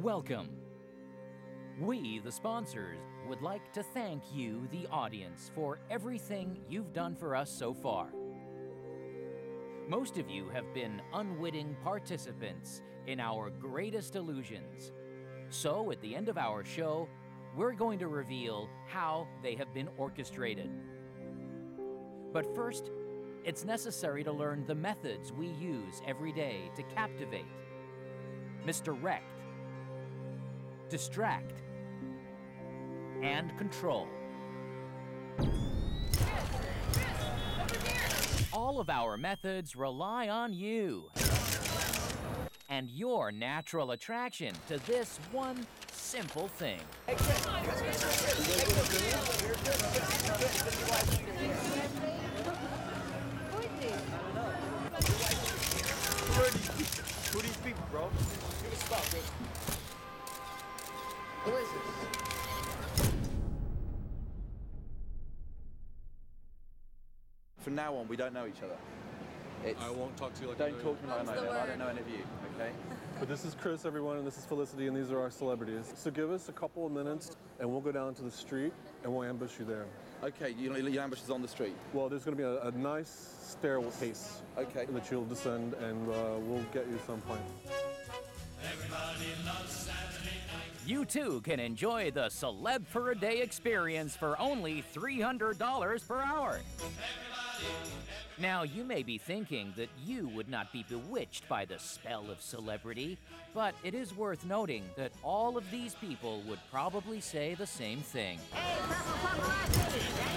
Welcome. We, the sponsors, would like to thank you, the audience, for everything you've done for us so far. Most of you have been unwitting participants in our greatest illusions. So, at the end of our show, we're going to reveal how they have been orchestrated. But first, it's necessary to learn the methods we use every day to captivate, misdirect, distract, and control. All of our methods rely on you and your natural attraction to this one simple thing. Who are these people, bro? Give us a stop, bro. Who is this? From now on, we don't know each other. I won't talk to you like Don't talk to me like I know them. I don't know any of you, okay? But this is Chris, everyone, and this is Felicity, and these are our celebrities. So give us a couple of minutes, and we'll go down to the street, and we'll ambush you there. Okay, your ambush is on the street. Well, there's going to be a nice staircase that you'll descend, and we'll get you at some point. Everybody loves Saturday night. You too can enjoy the Celeb for a Day experience for only $300 per hour. Now, you may be thinking that you would not be bewitched by the spell of celebrity, but it is worth noting that all of these people would probably say the same thing. Hey, purple paparazzi, there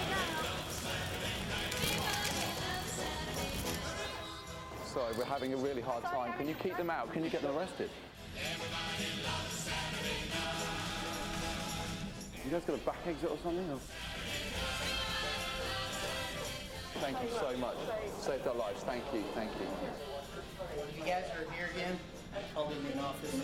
you go. Sorry, we're having a really hard time. Can you keep them out? Can you get them arrested? You guys got a back exit or something? Or? Thank you so much. Saved our lives. Thank you. Thank you. You guys are here again? I'll be in office.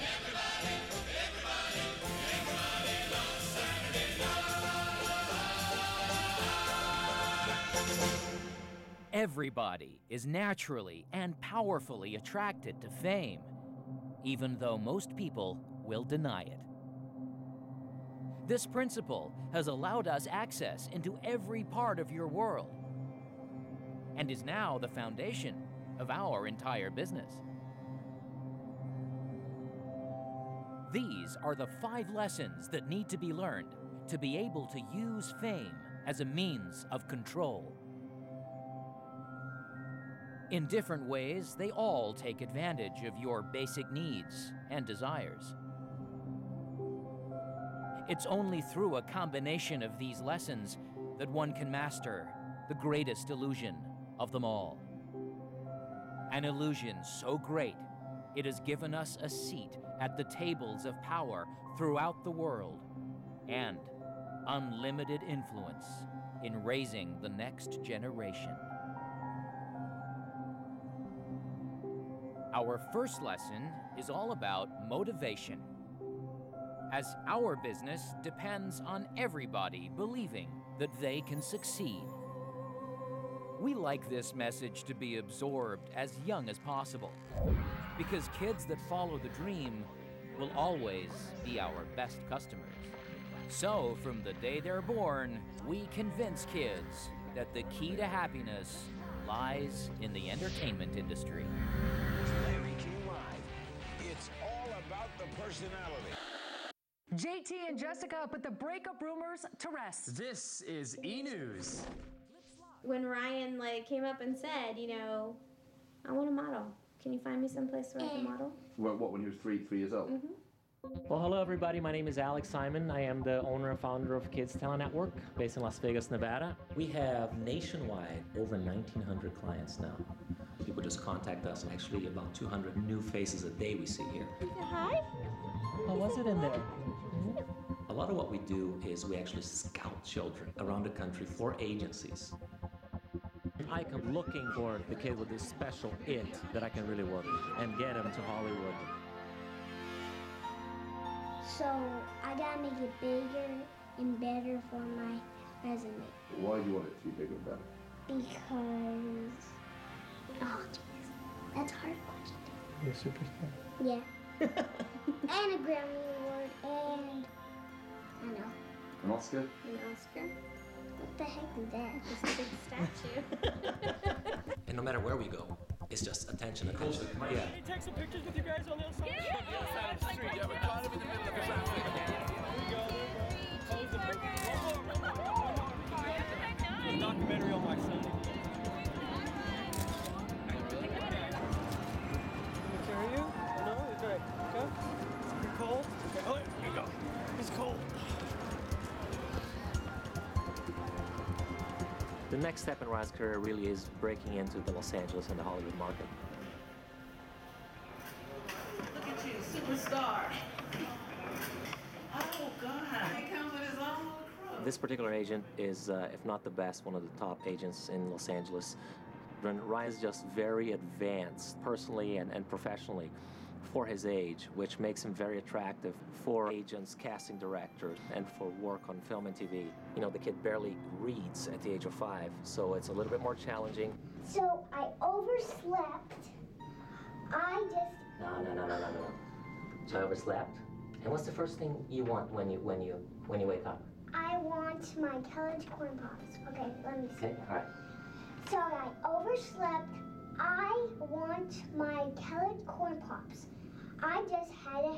Everybody is naturally and powerfully attracted to fame, even though most people will deny it. This principle has allowed us access into every part of your world, and is now the foundation of our entire business. These are the 5 lessons that need to be learned to be able to use fame as a means of control. In different ways, they all take advantage of your basic needs and desires. It's only through a combination of these lessons that one can master the greatest illusion of them all. An illusion so great, it has given us a seat at the tables of power throughout the world and unlimited influence in raising the next generation. Our first lesson is all about motivation, as our business depends on everybody believing that they can succeed. We like this message to be absorbed as young as possible, because kids that follow the dream will always be our best customers. So, from the day they're born, we convince kids that the key to happiness lies in the entertainment industry. Larry King Live. It's all about the personality. JT and Jessica put the breakup rumors to rest. This is E-News. When Ryan came up and said, I want a model. Can you find me someplace where I can model? Well, what, when he was three years old? Mm-hmm. Well, hello everybody. My name is Alex Simon. I am the owner and founder of Kids Talent Network, based in Las Vegas, Nevada. We have nationwide over 1,900 clients now. People just contact us, and actually about 200 new faces a day we see here. Hi. How was it in there? A lot of what we do is we actually scout children around the country for agencies. I come looking for the kid with this special it that I can really work and get him to Hollywood. So I gotta make it bigger and better for my resume. Why do you want it to be bigger and better? Because, oh jeez, that's a hard question. You're a superstar. Yeah. and a Grammy Award, and I know. An Oscar? An Oscar? What the heck is that? It's a big statue. And no matter where we go, it's just attention. Yeah. Can you take some pictures with you guys on the other side? Yeah, on the other side of the street. Yeah, we're kind of in the middle of traffic. A documentary on my son. Can we carry you? Or no? It's right. Okay. You're cold? Okay. Oh, here you go. He's cold. The next step in Ryan's career really is breaking into the Los Angeles and the Hollywood market. Look at you, superstar. Oh, God. He comes with his own little crew. This particular agent is, if not the best, one of the top agents in Los Angeles. And Ryan's just very advanced, personally and professionally, for his age, which makes him very attractive for agents, casting directors, and for work on film and TV. You know, the kid barely reads at the age of 5, so it's a little bit more challenging. So I overslept. I just... No. So I overslept? And what's the first thing you want when you wake up? I want my Kellogg's Corn Pops. Okay, let me see. Okay, all right. So I overslept. I want my Kellogg's Corn Pops. I just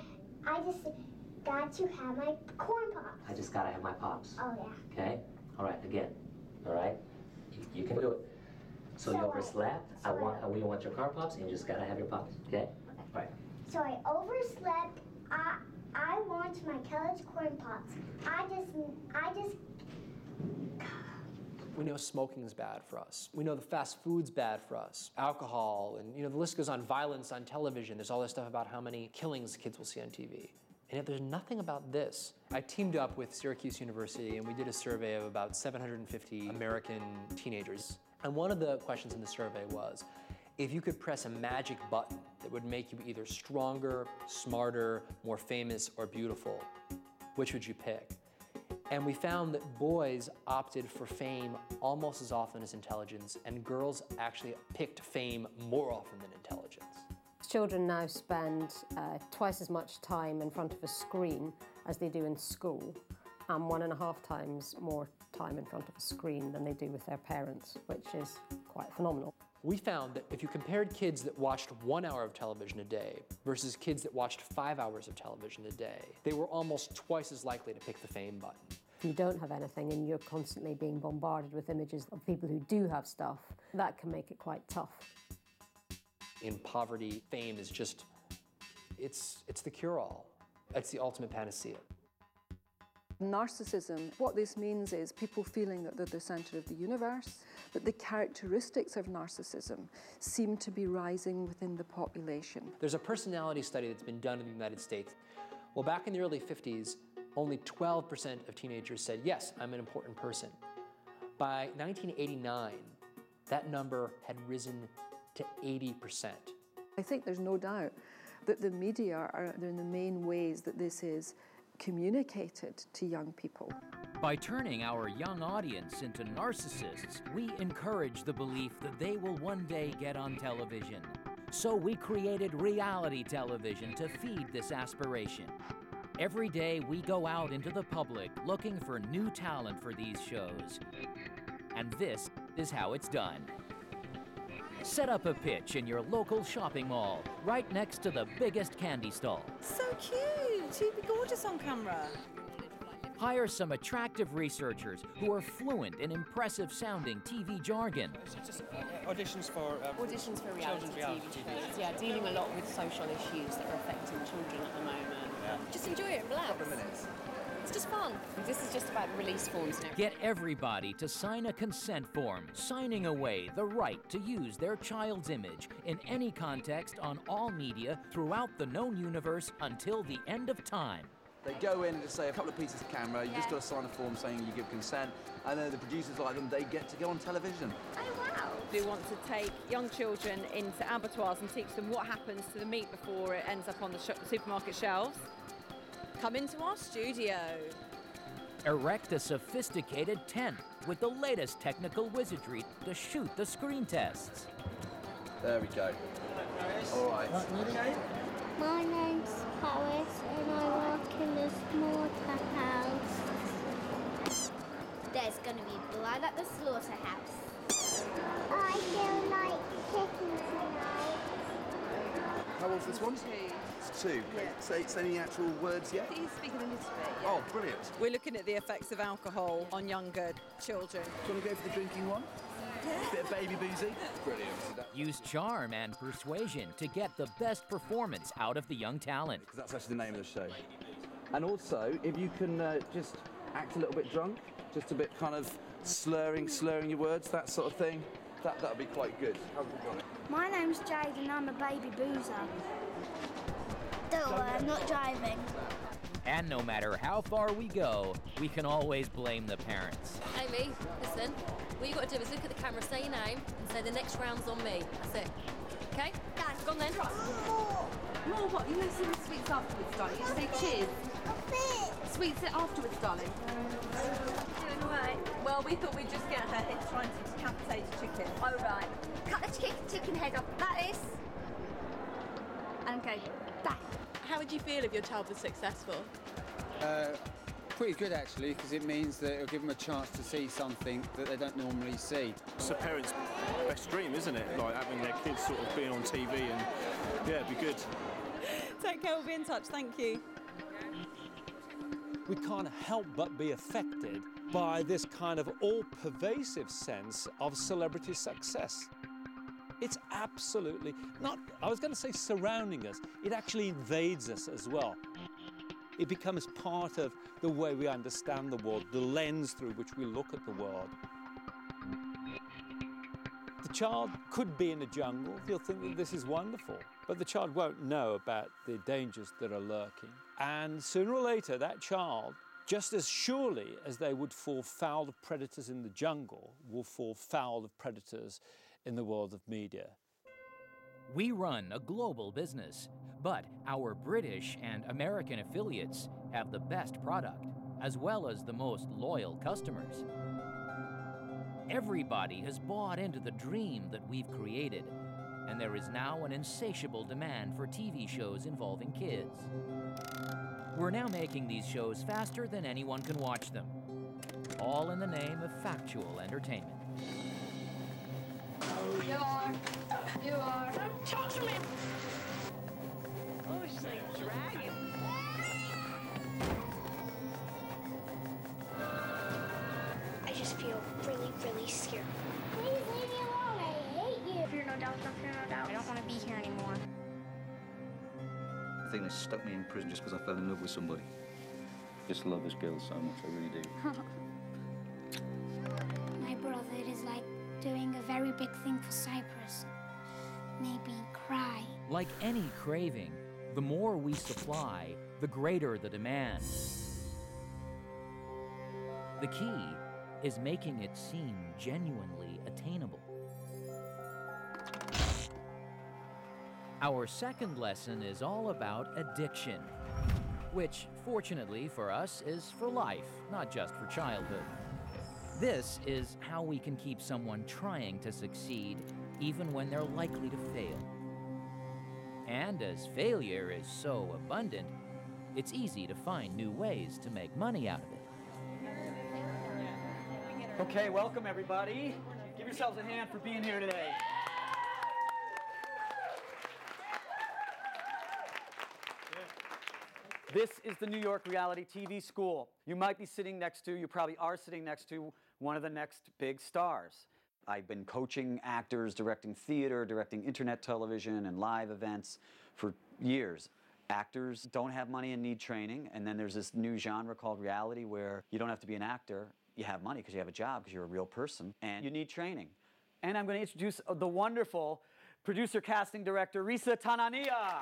got to have my corn pops. I just gotta have my pops. Oh, yeah. Okay? All right, again. All right? You can do it. So you overslept. We want your corn pops, and you just gotta have your pops. Okay? All right. So I overslept. I want my Kellogg's Corn Pops. I just... We know smoking's bad for us. We know the fast food's bad for us. Alcohol, and the list goes on. Violence on television. There's all this stuff about how many killings kids will see on TV. And yet there's nothing about this. I teamed up with Syracuse University and we did a survey of about 750 American teenagers. And one of the questions in the survey was, if you could press a magic button that would make you either stronger, smarter, more famous, or beautiful, which would you pick? And we found that boys opted for fame almost as often as intelligence, and girls actually picked fame more often than intelligence. Children now spend twice as much time in front of a screen as they do in school, and 1.5 times more time in front of a screen than they do with their parents, which is quite phenomenal. We found that if you compared kids that watched 1 hour of television a day versus kids that watched 5 hours of television a day, they were almost twice as likely to pick the fame button. If you don't have anything and you're constantly being bombarded with images of people who do have stuff, that can make it quite tough. In poverty, fame is just, it's the cure-all. It's the ultimate panacea. Narcissism, what this means is people feeling that they're the center of the universe, but the characteristics of narcissism seem to be rising within the population. There's a personality study that's been done in the United States. Well, back in the early 50s, only 12% of teenagers said, yes, I'm an important person. By 1989, that number had risen to 80%. I think there's no doubt that the media are the main ways that this is communicated to young people. By turning our young audience into narcissists, we encourage the belief that they will one day get on television. So we created reality television to feed this aspiration. Every day we go out into the public looking for new talent for these shows. And this is how it's done. Set up a pitch in your local shopping mall, right next to the biggest candy stall. So cute! She'd be gorgeous on camera. Hire some attractive researchers who are fluent in impressive-sounding TV jargon. Auditions for reality TV shows. Yeah, dealing a lot with social issues that are affecting children at the moment. Yeah. Just enjoy it, relax. A couple of minutes. It's just fun. This is just about release forms now. Get everybody to sign a consent form, signing away the right to use their child's image in any context on all media throughout the known universe until the end of time. They go in and say a couple of pieces of camera, you just got to sign a form saying you give consent, and then the producers like them, they get to go on television. Oh, wow. We want to take young children into abattoirs and teach them what happens to the meat before it ends up on the supermarket shelves. Come into our studio. Erect a sophisticated tent with the latest technical wizardry to shoot the screen tests. There we go. All right. Okay. My name's Paris and I work in the slaughterhouse. There's gonna be blood at the slaughterhouse. I feel like chicken tonight. How old's this one? 2. It's 2. Yeah. Say any actual words yet? He's speaking a little bit. Yeah. Oh, brilliant. We're looking at the effects of alcohol on younger children. Do you want to go for the drinking one? Bit of baby boozy? Brilliant. Use charm and persuasion to get the best performance out of the young talent. Because that's actually the name of the show. And also, if you can just act a little bit drunk, just a bit kind of slurring your words, that sort of thing, that'll be quite good. How's it going? My name's Jade and I'm a baby boozer. Don't worry, I'm not driving. And no matter how far we go, we can always blame the parents. Amy, listen, what you got to do is look at the camera, say your name, and say the next round's on me. That's it. Okay? Dad, go on then. More what? You know some sweets afterwards, darling. You say cheers. Sweets afterwards, darling. Doing all right. Well, we thought we'd just get her head trying to decapitate a chicken. All right. Cut the chicken head off like this. And go back. How would you feel if your child was successful? Pretty good actually, because it means that it'll give them a chance to see something that they don't normally see. It's a parent's best dream, isn't it? Like having their kids sort of being on TV and, yeah, it'd be good. Take care, we'll be in touch, thank you. We can't help but be affected by this kind of all-pervasive sense of celebrity success. It's absolutely not, I was going to say surrounding us, it actually invades us as well. It becomes part of the way we understand the world, the lens through which we look at the world. The child could be in the jungle, he'll think that this is wonderful, but the child won't know about the dangers that are lurking. And sooner or later, that child, just as surely as they would fall foul of predators in the jungle, will fall foul of predators in the world of media. We run a global business, but our British and American affiliates have the best product, as well as the most loyal customers. Everybody has bought into the dream that we've created, and there is now an insatiable demand for TV shows involving kids. We're now making these shows faster than anyone can watch them, all in the name of factual entertainment. You are. Don't touch me! Oh, she's like a dragon. I just feel really, really scared. Please leave me alone. I hate you. Fear no doubt, don't fear no doubt. I don't want to be here anymore. I think they stuck me in prison just because I fell in love with somebody. Just love this girl so much, I really do. My brother is like doing a very big thing for Cyprus. Made me cry. Like any craving, the more we supply, the greater the demand. The key is making it seem genuinely attainable. Our second lesson is all about addiction, which, fortunately for us, is for life, not just for childhood. This is how we can keep someone trying to succeed even when they're likely to fail. And as failure is so abundant, it's easy to find new ways to make money out of it. Okay, welcome everybody. Give yourselves a hand for being here today. This is the New York Reality TV School. You might be sitting next to, you probably are sitting next to one of the next big stars. I've been coaching actors, directing theater, directing internet television and live events for years. Actors don't have money and need training, and then there's this new genre called reality where you don't have to be an actor, you have money because you have a job, because you're a real person, and you need training. And I'm going to introduce the wonderful producer, casting director, Risa Tanania.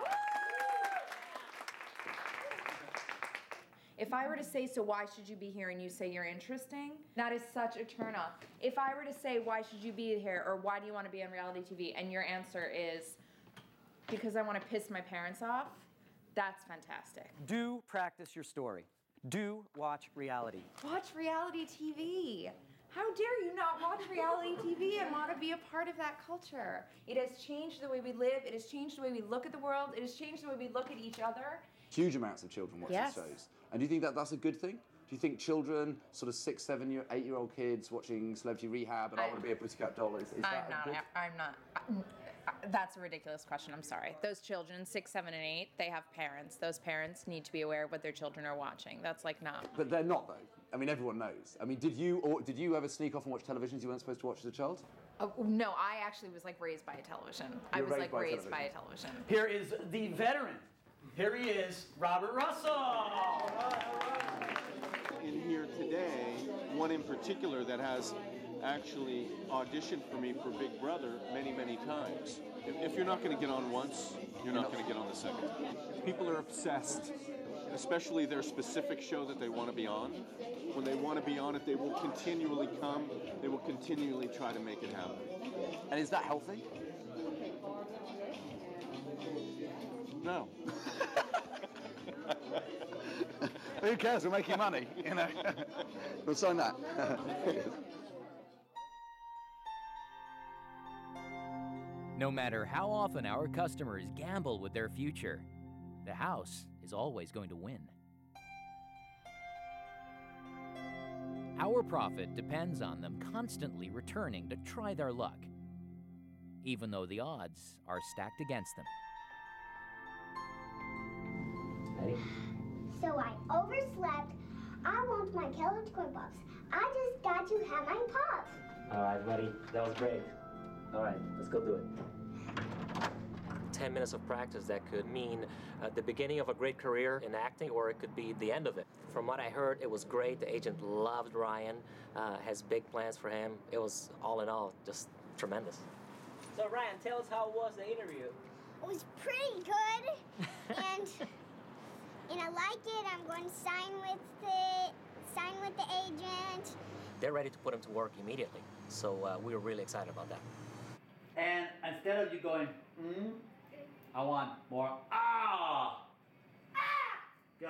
If I were to say, so why should you be here, and you say you're interesting, that is such a turnoff. If I were to say, why should you be here, or why do you want to be on reality TV, and your answer is, because I want to piss my parents off, that's fantastic. Do practice your story. Do watch reality. Watch reality TV. How dare you not watch reality TV and want to be a part of that culture? It has changed the way we live. It has changed the way we look at the world. It has changed the way we look at each other. Huge amounts of children watch these shows. And do you think that that's a good thing? Do you think children, sort of 6, 7, 8-year-old kids watching Celebrity Rehab and I Want to Be a Pussycat Doll, is that good? I'm not. That's a ridiculous question. I'm sorry. Those children, 6, 7, and 8, they have parents. Those parents need to be aware of what their children are watching. That's like not. But they're not, though. I mean, everyone knows. I mean, did you ever sneak off and watch televisions you weren't supposed to watch as a child? No, I actually was like raised by a television. I was like raised by a television. Here is the veteran. Here he is, Robert Russell. In here today, one in particular that has actually auditioned for me for Big Brother many, many times. If you're not going to get on once, you're not going to get on the second. People are obsessed, especially their specific show that they want to be on. When they want to be on it, they will continually come. They will continually try to make it happen. And is that healthy? No. Who cares? We're making money, you know. We'll sign that. No matter how often our customers gamble with their future, the house is always going to win. Our profit depends on them constantly returning to try their luck, even though the odds are stacked against them. So I overslept. I want my Kellogg's Corn Pops. I just got to have my pops. All right, buddy. That was great. All right, let's go do it. 10 minutes of practice, that could mean the beginning of a great career in acting, or it could be the end of it. From what I heard, it was great. The agent loved Ryan, has big plans for him. It was, all in all, just tremendous. So Ryan, tell us how it was, the interview. It was pretty good. and I like it. I'm going to sign with the agent. They're ready to put him to work immediately. So we were really excited about that. And instead of you going, I want more, ah! Good.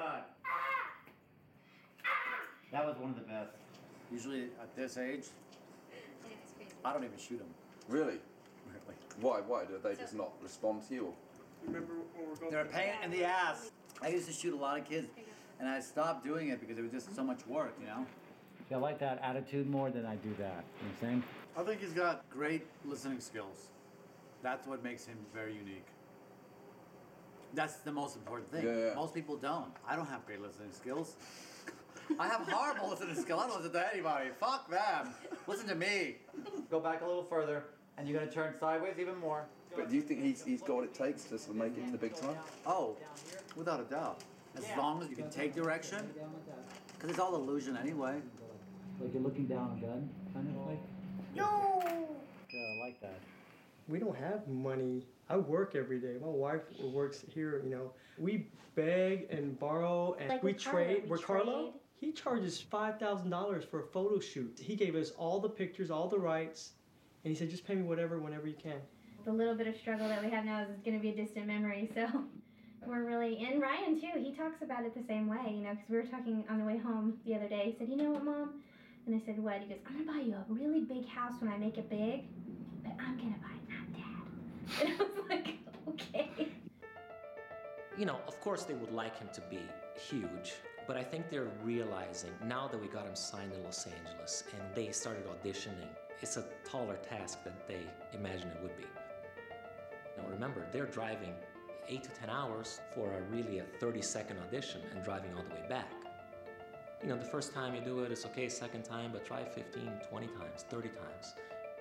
That was one of the best. Usually at this age, I don't even shoot them. Really? Why? Do they just not respond to you? Remember when we're going? They're a pain in the ass. I used to shoot a lot of kids, and I stopped doing it because it was just so much work, you know? I like that attitude more than I do that. You know what I'm saying? I think he's got great listening skills. That's what makes him very unique. That's the most important thing. Yeah. Most people don't. I don't have great listening skills. I have horrible listening skills. I don't listen to anybody. Fuck them. Listen to me. Go back a little further, and you're gonna turn sideways even more. But do you think he's got what it takes to sort of make it to the big time? Oh, without a doubt. As long as you can take direction, because it's all illusion anyway. Like you're looking down a gun, kind of like? No! Yeah, I like that. We don't have money. I work every day. My wife works here, you know. We beg and borrow and Like we with Carlo, trade. we Where Carlo, trade. he charges $5,000 for a photo shoot. He gave us all the pictures, all the rights, and he said, just pay me whatever, whenever you can. The little bit of struggle that we have now is going to be a distant memory, so we're really, and Ryan too, he talks about it the same way, you know, because we were talking on the way home the other day. He said, you know what, Mom? And I said, what? He goes, I'm going to buy you a really big house when I make it big, but I'm going to buy it, not Dad. And I was like, okay. You know, of course they would like him to be huge, but I think they're realizing now that we got him signed in Los Angeles and they started auditioning, it's a taller task than they imagined it would be. Now remember, they're driving 8 to 10 hours for a 30-second audition and driving all the way back. You know, the first time you do it, it's okay, second time, but try 15, 20 times, 30 times.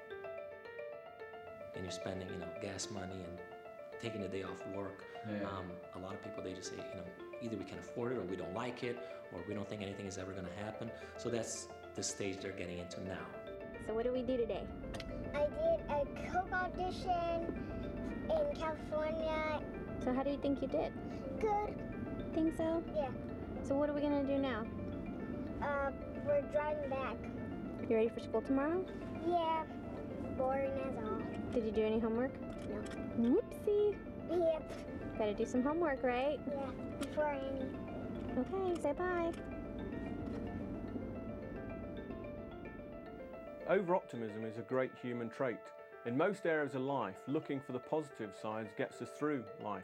And you're spending, you know, gas money and taking a day off work. Yeah. A lot of people, they just say, you know, either we can afford it or we don't like it or we don't think anything is ever gonna happen. So that's the stage they're getting into now. So what do we do today? I did a Coke audition in California. So how do you think you did? Good. Think so? Yeah. So what are we going to do now? We're driving back. You ready for school tomorrow? Yeah. Boring as all. Did you do any homework? No. Whoopsie. Yep. Gotta do some homework, right? Yeah. Before Annie. Okay, say bye. Over-optimism is a great human trait. In most areas of life, looking for the positive sides gets us through life.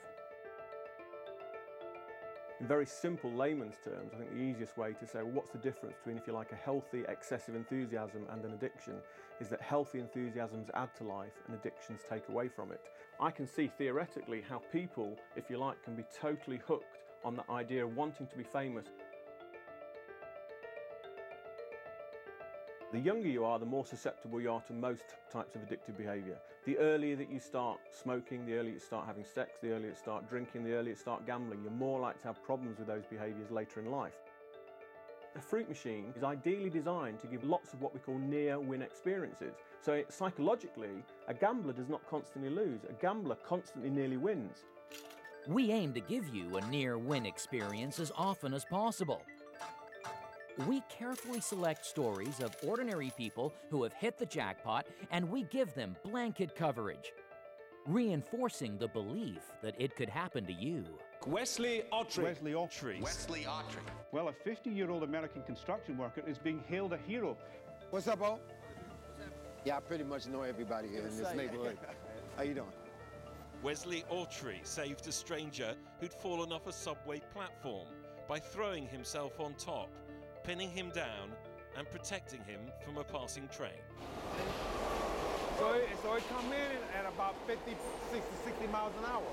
In very simple layman's terms, I think the easiest way to say, well, what's the difference between, if you like, a healthy, excessive enthusiasm and an addiction, is that healthy enthusiasms add to life and addictions take away from it. I can see theoretically how people, if you like, can be totally hooked on the idea of wanting to be famous. The younger you are, the more susceptible you are to most types of addictive behaviour. The earlier that you start smoking, the earlier you start having sex, the earlier you start drinking, the earlier you start gambling, you're more likely to have problems with those behaviours later in life. A fruit machine is ideally designed to give lots of what we call near-win experiences. So psychologically, a gambler does not constantly lose. A gambler constantly nearly wins. We aim to give you a near-win experience as often as possible. We carefully select stories of ordinary people who have hit the jackpot, and we give them blanket coverage, reinforcing the belief that it could happen to you. Wesley Autry. Wesley Autry. Wesley Autry. Well, a 50-year-old American construction worker is being hailed a hero. What's up, Bo? Yeah, I pretty much know everybody here in this neighborhood. How you doing? Wesley Autry saved a stranger who'd fallen off a subway platform by throwing himself on top, pinning him down and protecting him from a passing train. So it come in at about 50, 60 miles an hour.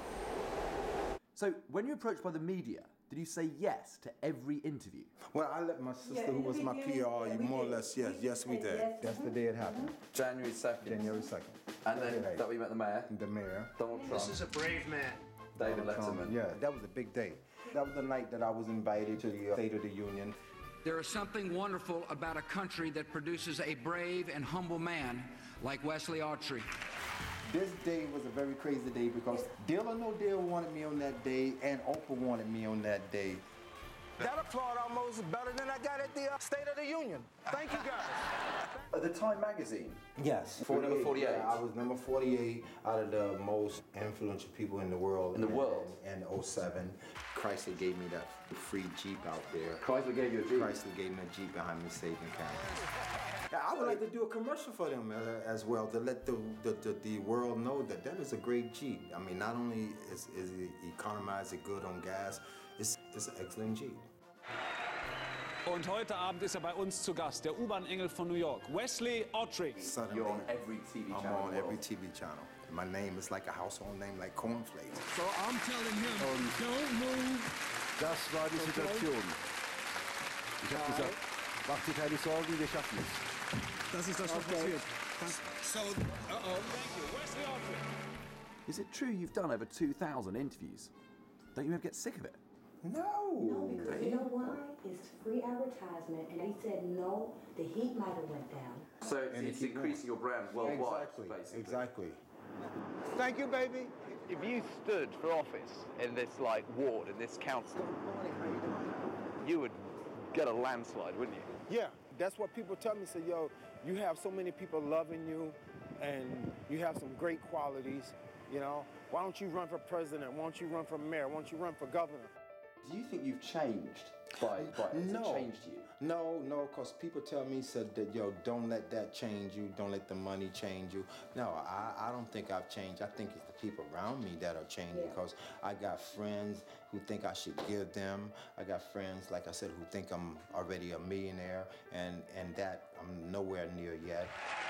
So when you're approached by the media, did you say yes to every interview? Well, I let my sister, who was my PR, more or less, yes, we did. That's the day it happened. January 2nd. January 2nd. And then that we met the mayor? The mayor. Donald Trump. This is a brave man. David Letterman. Yeah, that was a big day. That was the night that I was invited to the State of the Union. There is something wonderful about a country that produces a brave and humble man like Wesley Autry. This day was a very crazy day because Deal or No Deal wanted me on that day and Oprah wanted me on that day. That applaud almost better than I got at the State of the Union. Thank you, guys. At the Time magazine? Yes. Number 48? Yeah, I was number 48 out of the most influential people in the world. In the world? In 07. Chrysler gave me that free Jeep out there. Chrysler gave you a Jeep? Chrysler gave me a Jeep behind Mercedes County. I would like to do a commercial for them as well, to let the world know that that is a great Jeep. I mean, not only is it economizes good on gas, it's an excellent Jeep. Und heute Abend ist bei uns zu Gast, der U-Bahn-Engel von New York, Wesley Autry. You're on every TV channel. I'm on every TV channel. My name is like a household name, like cornflakes. So I'm telling him, don't move. Das war die Situation. Ich habe gesagt, mach dir keine Sorgen, wir schaffen es. Das ist das, was passiert. So, Thank you, Wesley Autry. Is it true you've done over 2,000 interviews? Don't you ever get sick of it? No. Because you know why? It's free advertisement, and they said no, the heat might have went down. So it's increasing your brand worldwide, basically. Exactly. Thank you, baby. If you stood for office in this ward, in this council, you would get a landslide, wouldn't you? Yeah, that's what people tell me. Say, yo, you have so many people loving you, and you have some great qualities. You know, why don't you run for president? Why don't you run for mayor? Why don't you run for governor? Do you think you've changed by has it changed you? No, because people tell me, said that, yo, don't let that change you. Don't let the money change you. No, I don't think I've changed. I think it's the people around me that are changing, because I got friends who think I should give them. I got friends, like I said, who think I'm already a millionaire, and that I'm nowhere near yet.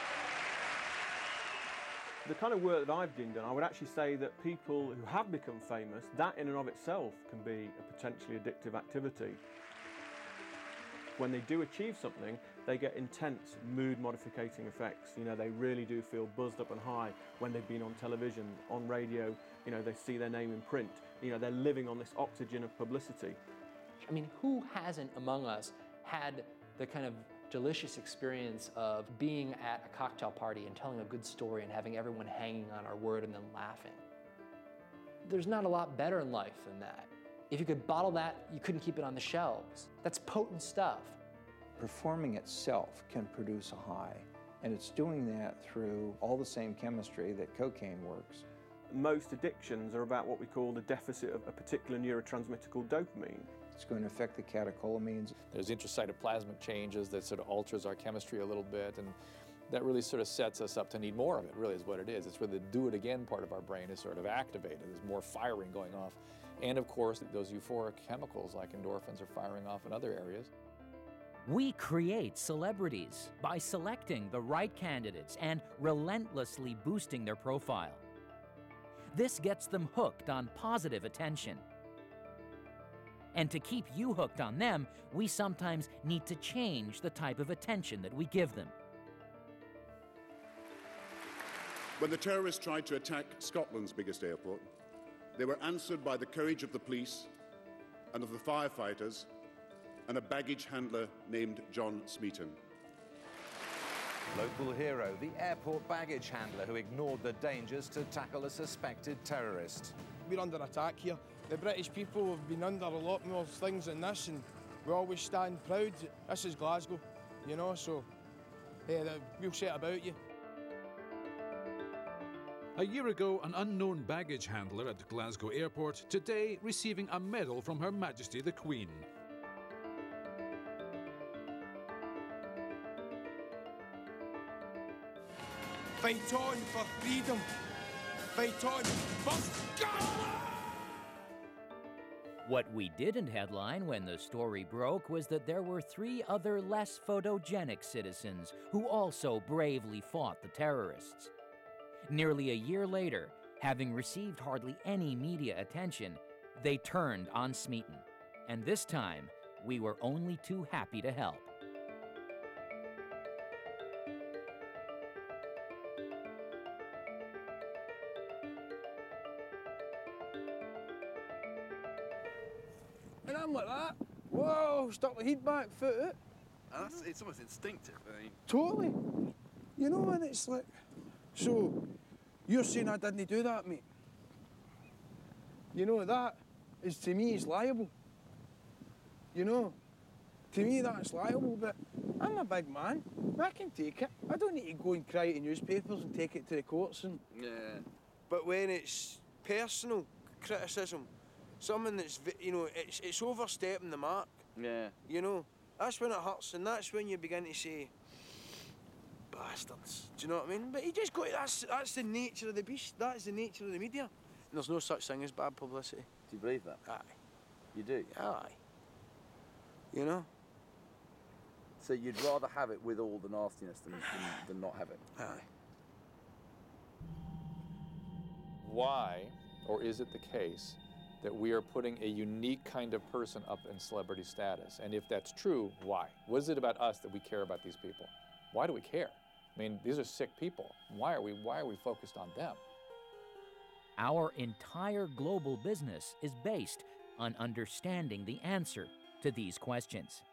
The kind of work that I've done, I would actually say that people who have become famous, that in and of itself can be a potentially addictive activity. When they do achieve something, they get intense mood modificating effects. You know, they really do feel buzzed up and high when they've been on television, on radio, you know, they see their name in print. You know, they're living on this oxygen of publicity. I mean, who hasn't among us had the kind of delicious experience of being at a cocktail party and telling a good story and having everyone hanging on our word and then laughing? There's not a lot better in life than that. If you could bottle that, you couldn't keep it on the shelves. That's potent stuff. Performing itself can produce a high, and it's doing that through all the same chemistry that cocaine works. Most addictions are about what we call the deficit of a particular neurotransmitter called dopamine. It's going to affect the catecholamines. There's intracytoplasmic changes that sort of alters our chemistry a little bit, and that really sort of sets us up to need more of it, really is what it is. It's where the do it again part of our brain is sort of activated. There's more firing going off. And of course, those euphoric chemicals like endorphins are firing off in other areas. We create celebrities by selecting the right candidates and relentlessly boosting their profile. This gets them hooked on positive attention. And to keep you hooked on them, we sometimes need to change the type of attention that we give them. When the terrorists tried to attack Scotland's biggest airport, they were answered by the courage of the police and of the firefighters and a baggage handler named John Smeaton. Local hero, the airport baggage handler who ignored the dangers to tackle a suspected terrorist. We're under attack here. The British people have been under a lot more things than this, and we always stand proud. This is Glasgow, you know, so we'll say it about you. A year ago, an unknown baggage handler at Glasgow Airport, today receiving a medal from Her Majesty the Queen. Fight on for freedom. Fight on for Scotland! What we didn't headline when the story broke was that there were 3 other less photogenic citizens who also bravely fought the terrorists. Nearly a year later, having received hardly any media attention, they turned on Smeaton. And this time, we were only too happy to help. And I'm like that. Whoa, stuck the heat back, foot it. It's almost instinctive. I mean. Totally. You know, and it's like, so you're saying I didn't do that, mate? You know, that is, to me, is liable. You know, to me, that's liable, but I'm a big man. I can take it. I don't need to go and cry to newspapers and take it to the courts. And Yeah. But when it's personal criticism, something that's, you know, it's overstepping the mark. Yeah. You know, that's when it hurts, and that's when you begin to say, bastards. Do you know what I mean? But you just got to, that's the nature of the beast. That's the nature of the media. And there's no such thing as bad publicity. Do you believe that? Aye. You do? Aye. You know? So you'd rather have it with all the nastiness than not have it? Aye. Why, or is it the case, that we are putting a unique kind of person up in celebrity status? And if that's true, why? What is it about us that we care about these people? Why do we care? I mean, these are sick people. Why are we focused on them? Our entire global business is based on understanding the answer to these questions.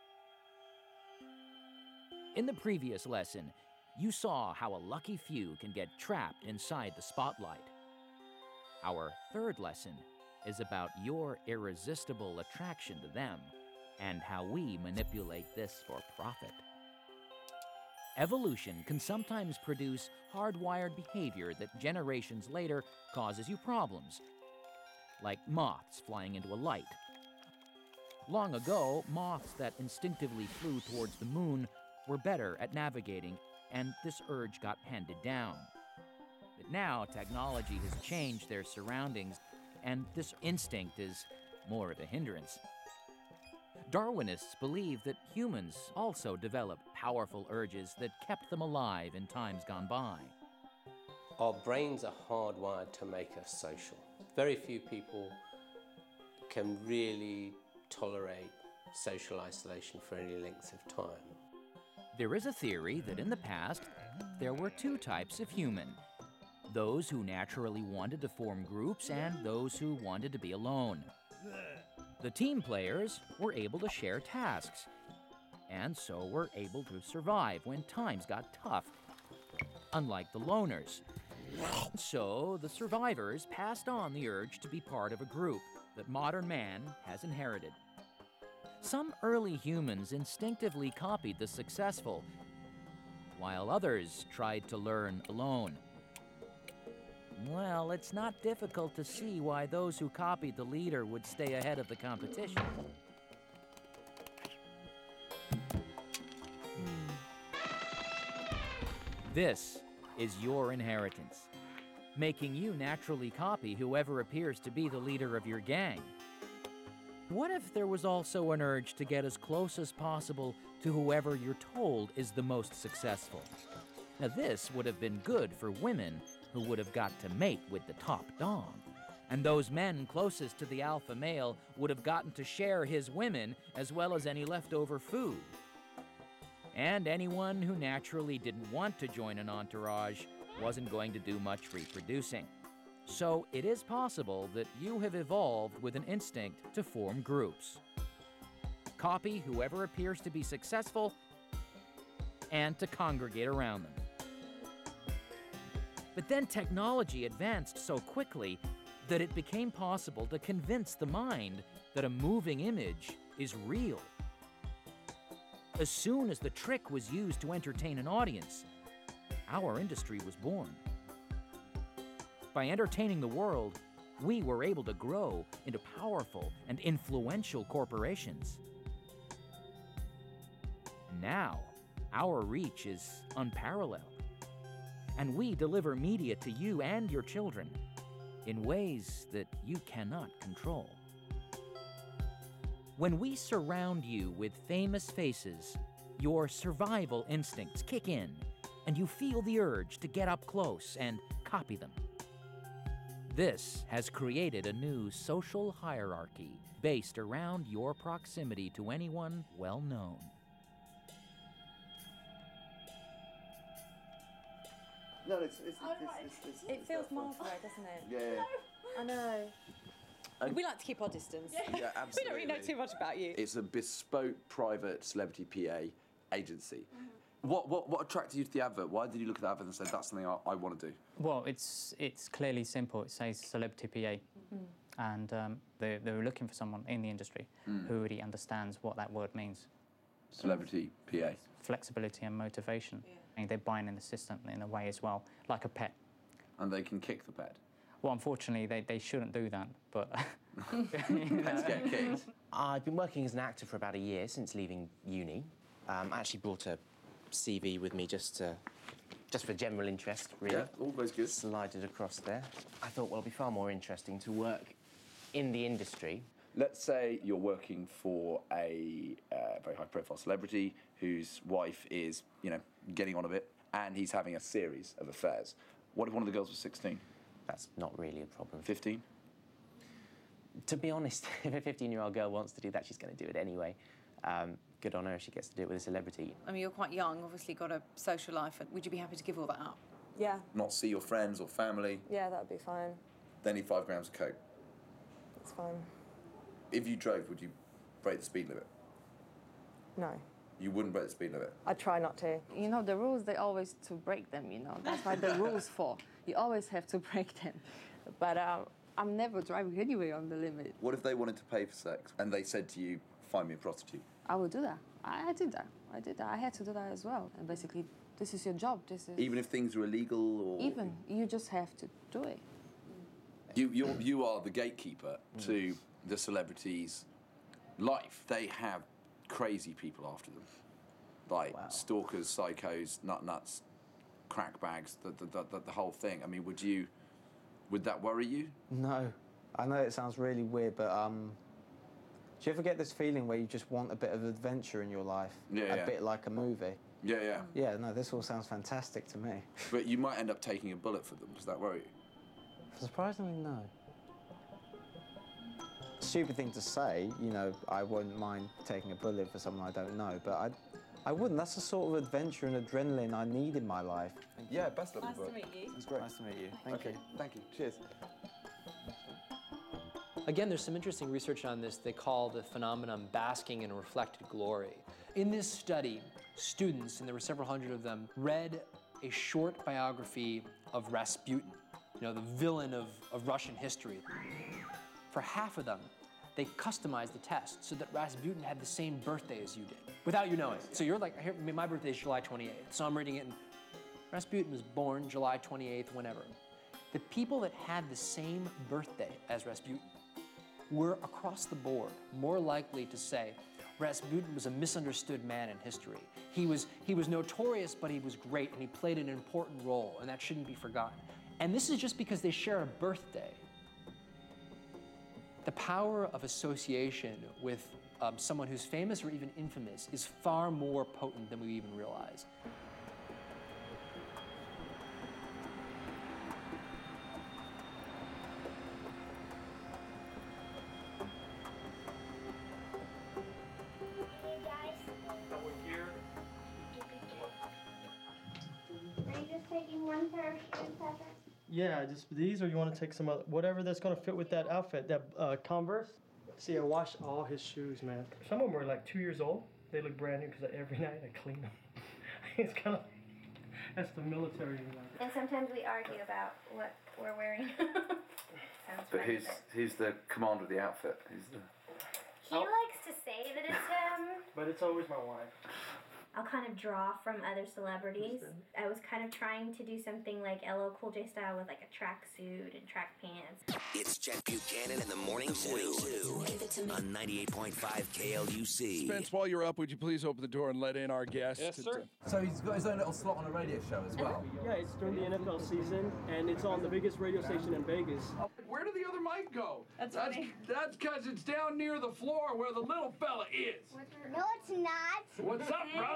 In the previous lesson, you saw how a lucky few can get trapped inside the spotlight. Our third lesson is about your irresistible attraction to them and how we manipulate this for profit. Evolution can sometimes produce hardwired behavior that generations later causes you problems, like moths flying into a light. Long ago, moths that instinctively flew towards the moon were better at navigating, and this urge got handed down. But now technology has changed their surroundings, and this instinct is more of a hindrance. Darwinists believe that humans also developed powerful urges that kept them alive in times gone by. Our brains are hardwired to make us social. Very few people can really tolerate social isolation for any length of time. There is a theory that in the past, there were 2 types of human: those who naturally wanted to form groups and those who wanted to be alone. The team players were able to share tasks, and so were able to survive when times got tough, unlike the loners. So the survivors passed on the urge to be part of a group that modern man has inherited. Some early humans instinctively copied the successful, while others tried to learn alone. Well, it's not difficult to see why those who copied the leader would stay ahead of the competition. This is your inheritance, making you naturally copy whoever appears to be the leader of your gang. What if there was also an urge to get as close as possible to whoever you're told is the most successful? Now this would have been good for women who would have got to mate with the top dog. And those men closest to the alpha male would have gotten to share his women as well as any leftover food. And anyone who naturally didn't want to join an entourage wasn't going to do much reproducing. So it is possible that you have evolved with an instinct to form groups. Copy whoever appears to be successful and to congregate around them. But then technology advanced so quickly that it became possible to convince the mind that a moving image is real. As soon as the trick was used to entertain an audience, our industry was born. By entertaining the world, we were able to grow into powerful and influential corporations. Now, our reach is unparalleled, and we deliver media to you and your children in ways that you cannot control. When we surround you with famous faces, your survival instincts kick in, and you feel the urge to get up close and copy them. This has created a new social hierarchy based around your proximity to anyone well known. No, it feels miles away, doesn't it? Yeah. I know. We like to keep our distance. Yeah, absolutely. We don't really know too much about you. It's a bespoke private celebrity PA agency. What attracted you to the advert? Why did you look at the advert and say, that's something I want to do? Well, it's clearly simple. It says celebrity PA. And they were looking for someone in the industry who really understands what that word means. Celebrity PA. Flexibility and motivation. And they're buying in the system in a way as well, like a pet. And they can kick the pet? Well, unfortunately, they shouldn't do that, but... Pets get kicked. I've been working as an actor for about a year since leaving uni. I actually brought a CV with me just for general interest, really. Yeah, always good. Slide it across there. I thought, well, it'll be far more interesting to work in the industry. Let's say you're working for a very high-profile celebrity whose wife is, getting on a bit, and he's having a series of affairs. What if one of the girls was 16? That's not really a problem. 15? To be honest, if a 15-year-old girl wants to do that, she's going to do it anyway. Good on her if she gets to do it with a celebrity. I mean, you're quite young, obviously got a social life. Would you be happy to give all that up? Yeah. Not see your friends or family? Yeah, that'd be fine. They need 5 grams of coke. That's fine. If you drove, would you break the speed limit? No. You wouldn't break the speed limit? I try not to. You know, the rules, they always to break them, That's why the rules for. You always have to break them. But I'm never driving anyway on the limit. What if they wanted to pay for sex and they said to you, find me a prostitute? I would do that. I did that. I had to do that as well. And basically, this is your job. Even if things are illegal or... Even, you just have to do it. You are the gatekeeper to the celebrity's life. They have crazy people after them. Like stalkers, psychos, nuts, crack bags, the whole thing. I mean, would that worry you? No. I know it sounds really weird, but do you ever get this feeling where you just want a bit of adventure in your life? Yeah. A bit like a movie? Yeah. Yeah, no, this all sounds fantastic to me. But you might end up taking a bullet for them. Does that worry you? Surprisingly, no. Stupid thing to say, I wouldn't mind taking a bullet for someone I don't know, but I wouldn't. That's the sort of adventure and adrenaline I need in my life. Yeah, best of luck. Nice to meet you. It's great. Nice to meet you. Thank you. Thank you. Cheers. Again, there's some interesting research on this they call the phenomenon basking in reflected glory. In this study, students, and there were several hundred of them, read a short biography of Rasputin, the villain of Russian history. For half of them, they customized the test so that Rasputin had the same birthday as you did, without you knowing. So you're like, my birthday is July 28th, so I'm reading it, and Rasputin was born July 28th, whenever. The people that had the same birthday as Rasputin were across the board more likely to say, Rasputin was a misunderstood man in history. He was notorious, but he was great, and he played an important role, and that shouldn't be forgotten. And this is just because they share a birthday. The power of association with someone who's famous or even infamous is far more potent than we even realize. Taking one pair of shoes, Pepper? Yeah, just these, or you want to take some other, whatever that's going to fit with that outfit. That Converse. See, I wash all his shoes, man. Some of them are like 2 years old. They look brand new because every night I clean them. It's kind of, that's the military. And sometimes we argue about what we're wearing. But who's the commander of the outfit? He likes to say that it's him. But it's always my wife. I'll kind of draw from other celebrities. I was kind of trying to do something like LL Cool J style with like a tracksuit and track pants. It's Jeff Buchanan in the Morning Zoo on 98.5 KLUC. Spence, while you're up, would you please open the door and let in our guest? Yes, sir. So he's got his own little slot on a radio show as well? Yeah, it's during the NFL season, and it's on the biggest radio station in Vegas. Where did the other mic go? That's because it's down near the floor where the little fella is. No, it's not. What's up, brother?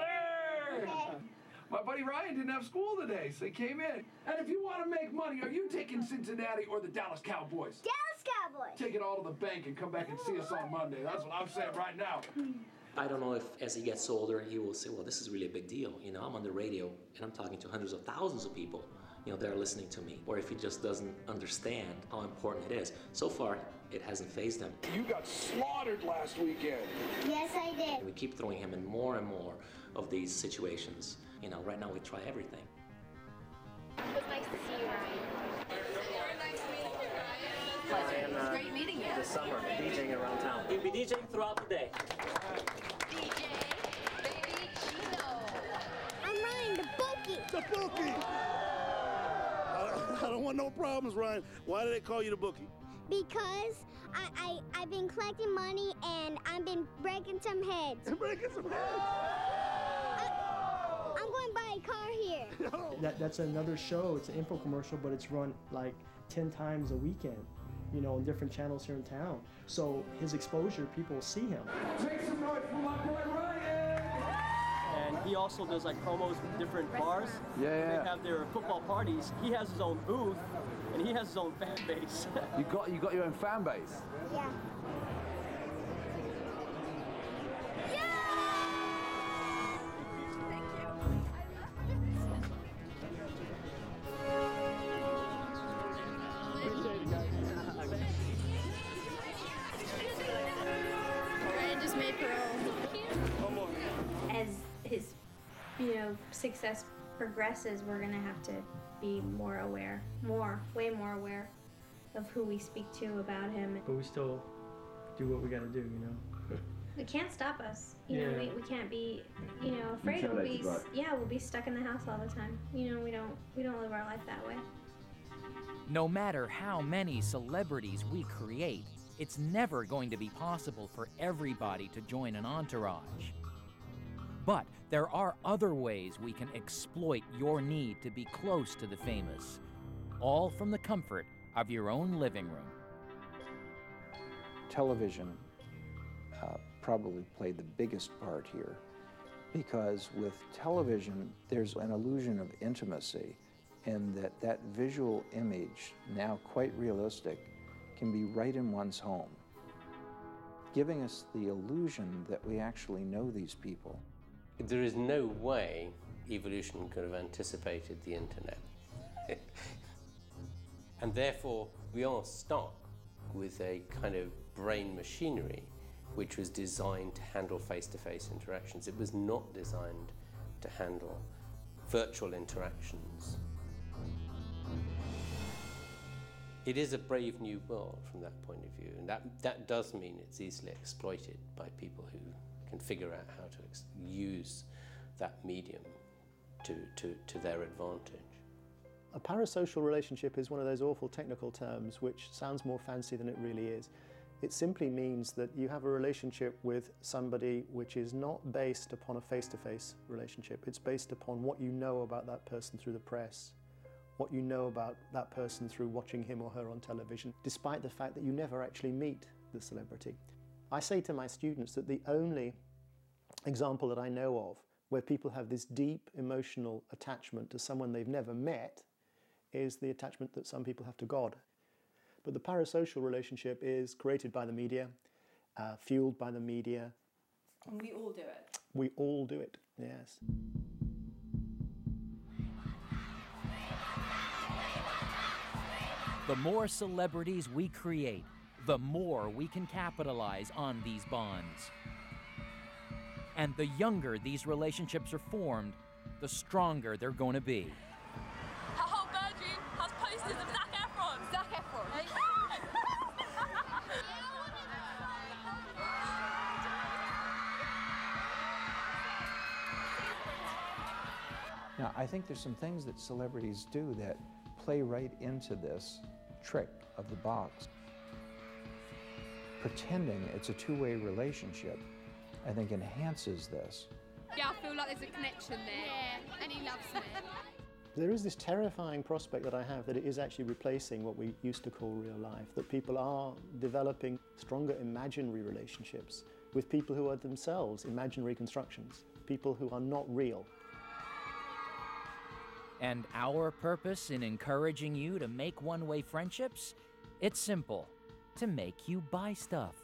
My buddy Ryan didn't have school today, so he came in. And if you want to make money, are you taking Cincinnati or the Dallas Cowboys? Dallas Cowboys. Take it all to the bank and come back and see us on Monday. That's what I'm saying right now. I don't know if as he gets older, he will say, well, this is really a big deal. You know, I'm on the radio and I'm talking to hundreds of thousands of people. You know, they're listening to me. Or if he just doesn't understand how important it is. So far, it hasn't fazed him. You got slaughtered last weekend. Yes, I did. And we keep throwing him in more and more of these situations. You know, right now we try everything. It was nice to see you, Ryan. Very nice meeting you, Ryan. Pleasure. Great meeting you. This summer, DJing around town. We'll be DJing throughout the day. DJ, baby Chino. I'm Ryan, the bookie. The bookie. I don't want no problems, Ryan. Why do they call you the bookie? Because I've been collecting money and I've been breaking some heads. Breaking some heads? I'm going to buy a car here. That's another show. It's an info commercial, but it's run like 10 times a weekend, you know, on different channels here in town. So his exposure, people see him. Make some noise for my boy Ryan! And he also does like promos with different bars. Yeah. They have their football parties. He has his own booth, and he has his own fan base. You got your own fan base? Yeah. Ryan just made parole. As his, success progresses, we're gonna have to be more aware, way more aware of who we speak to about him. But we still do what we gotta do, you know? It can't stop us. We can't be, afraid. We'll be stuck in the house all the time. We don't live our life that way. No matter how many celebrities we create, it's never going to be possible for everybody to join an entourage. But there are other ways we can exploit your need to be close to the famous, all from the comfort of your own living room. Television probably played the biggest part here, because with television, there's an illusion of intimacy, and that visual image, now quite realistic, can be right in one's home, giving us the illusion that we actually know these people. There is no way evolution could have anticipated the internet. And therefore, we are stuck with a kind of brain machinery which was designed to handle face-to-face interactions. It was not designed to handle virtual interactions. It is a brave new world from that point of view, and that does mean it's easily exploited by people who can figure out how to use that medium to their advantage. A parasocial relationship is one of those awful technical terms which sounds more fancy than it really is. It simply means that you have a relationship with somebody which is not based upon a face-to-face relationship. It's based upon what you know about that person through the press, what you know about that person through watching him or her on television, despite the fact that you never actually meet the celebrity. I say to my students that the only example that I know of where people have this deep emotional attachment to someone they've never met is the attachment that some people have to God. But the parasocial relationship is created by the media, fueled by the media. And we all do it. We all do it, yes. The more celebrities we create, the more we can capitalize on these bonds. And the younger these relationships are formed, the stronger they're going to be. Her whole bedroom has posters of Zac Efron. Zac Efron. Now, I think there's some things that celebrities do that play right into this trick of the box. Pretending it's a two-way relationship, I think, enhances this. Yeah, I feel like there's a connection there. Yeah, and he loves me. There is this terrifying prospect that I have that it is actually replacing what we used to call real life, that people are developing stronger imaginary relationships with people who are themselves imaginary constructions, people who are not real. And our purpose in encouraging you to make one-way friendships? It's simple, to make you buy stuff.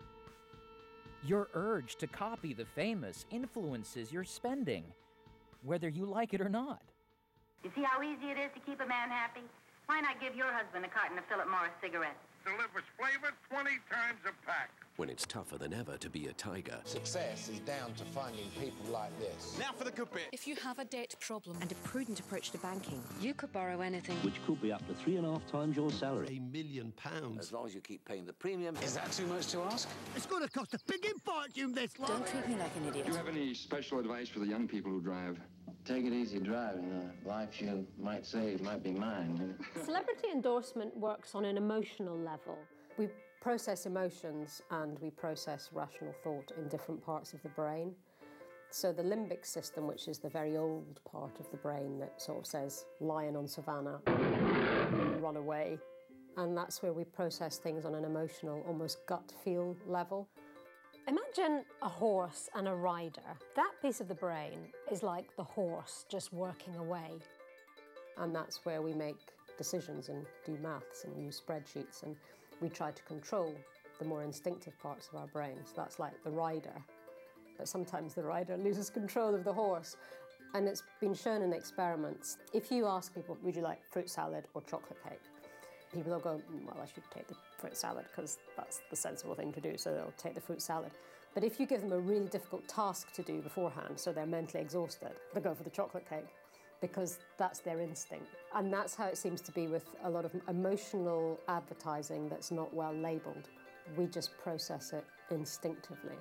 Your urge to copy the famous influences your spending, whether you like it or not. You see how easy it is to keep a man happy? Why not give your husband a carton of Philip Morris cigarettes? Delivers flavor 20 times a pack. When it's tougher than ever to be a tiger. Success is down to finding people like this. Now for the good bit. If you have a debt problem and a prudent approach to banking, you could borrow anything. Which could be up to 3.5 times your salary. £1 million. As long as you keep paying the premium. Is that too much to ask? It's going to cost a big fortune, this lot. Don't treat me like an idiot. Do you have any special advice for the young people who drive? Take it easy driving. The life you might save might be mine. Celebrity endorsement works on an emotional level. We process emotions and we process rational thought in different parts of the brain. So the limbic system, which is the very old part of the brain that sort of says, lion on savannah, run away. And that's where we process things on an emotional, almost gut feel level. Imagine a horse and a rider. That piece of the brain is like the horse just working away. And that's where we make decisions and do maths and use spreadsheets, and we try to control the more instinctive parts of our brain. So that's like the rider. But sometimes the rider loses control of the horse. And it's been shown in experiments. If you ask people, would you like fruit salad or chocolate cake? People will go, well, I should take the fruit salad because that's the sensible thing to do, so they'll take the fruit salad. But if you give them a really difficult task to do beforehand, so they're mentally exhausted, they'll go for the chocolate cake because that's their instinct. And that's how it seems to be with a lot of emotional advertising that's not well labelled. We just process it instinctively.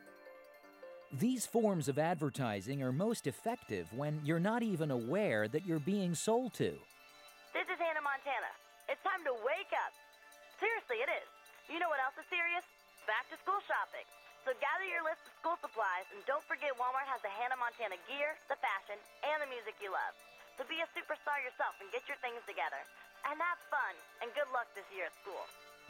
These forms of advertising are most effective when you're not even aware that you're being sold to. This is Hannah Montana. It's time to wake up. Seriously, it is. You know what else is serious? Back to school shopping. So gather your list of school supplies, and don't forget Walmart has the Hannah Montana gear, the fashion, and the music you love. So be a superstar yourself and get your things together. And have fun, and good luck this year at school.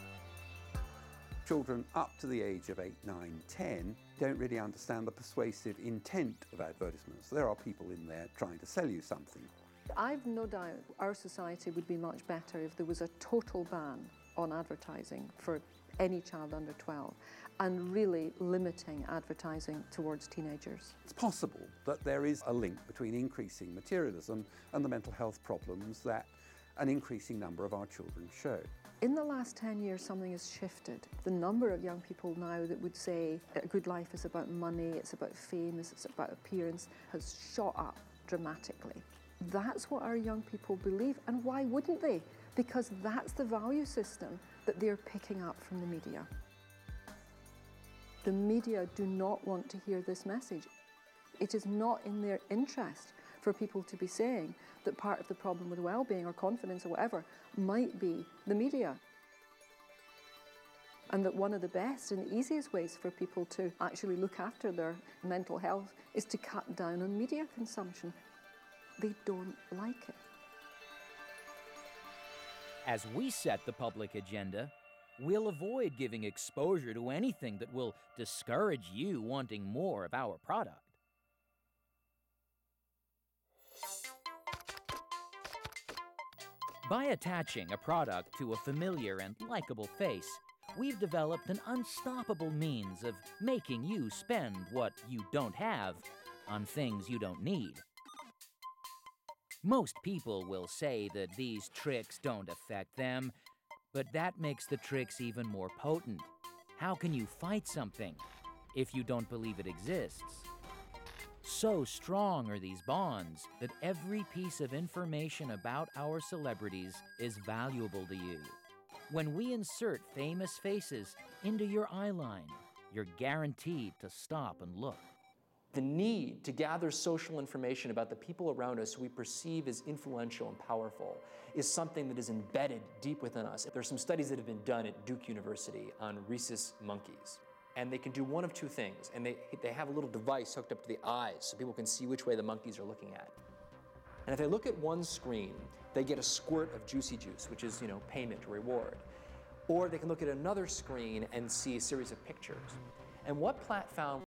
Children up to the age of 8, 9, 10 don't really understand the persuasive intent of advertisements. There are people in there trying to sell you something. I've no doubt our society would be much better if there was a total ban on advertising for any child under 12 and really limiting advertising towards teenagers. It's possible that there is a link between increasing materialism and the mental health problems that an increasing number of our children show. In the last 10 years, something has shifted. The number of young people now that would say a good life is about money, it's about fame, it's about appearance, has shot up dramatically. That's what our young people believe, and why wouldn't they? Because that's the value system that they're picking up from the media. The media do not want to hear this message. It is not in their interest for people to be saying that part of the problem with well-being or confidence or whatever might be the media. And that one of the best and easiest ways for people to actually look after their mental health is to cut down on media consumption. They don't like it. As we set the public agenda, we'll avoid giving exposure to anything that will discourage you wanting more of our product. By attaching a product to a familiar and likable face, we've developed an unstoppable means of making you spend what you don't have on things you don't need. Most people will say that these tricks don't affect them, but that makes the tricks even more potent. How can you fight something if you don't believe it exists? So strong are these bonds that every piece of information about our celebrities is valuable to you. When we insert famous faces into your eyeline, you're guaranteed to stop and look. The need to gather social information about the people around us who we perceive as influential and powerful is something that is embedded deep within us. There's some studies that have been done at Duke University on rhesus monkeys. And they can do one of two things. And they have a little device hooked up to the eyes so people can see which way the monkeys are looking at. And if they look at one screen, they get a squirt of juicy juice, which is, payment or reward. Or they can look at another screen and see a series of pictures. And what Platt found